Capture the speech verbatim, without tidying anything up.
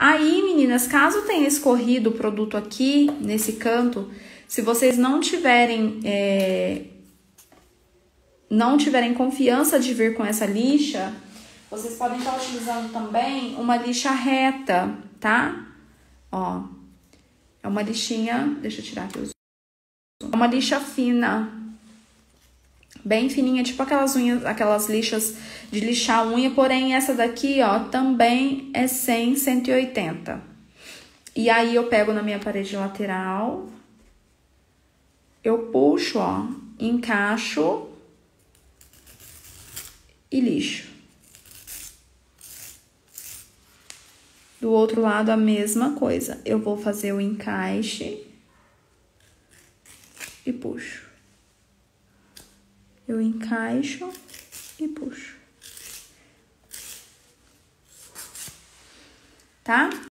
Aí, meninas, caso tenha escorrido o produto aqui, nesse canto, se vocês não tiverem, é, não tiverem confiança de vir com essa lixa, vocês podem estar utilizando também uma lixa reta, tá? Ó, é uma lixinha, deixa eu tirar aqui os... É uma lixa fina, bem fininha, tipo aquelas unhas, aquelas lixas de lixar unha, porém essa daqui, ó, também é cem, cento e oitenta. E aí eu pego na minha parede lateral, eu puxo, ó, encaixo e lixo. Do outro lado a mesma coisa, eu vou fazer o encaixe e puxo. Eu encaixo e puxo. Tá?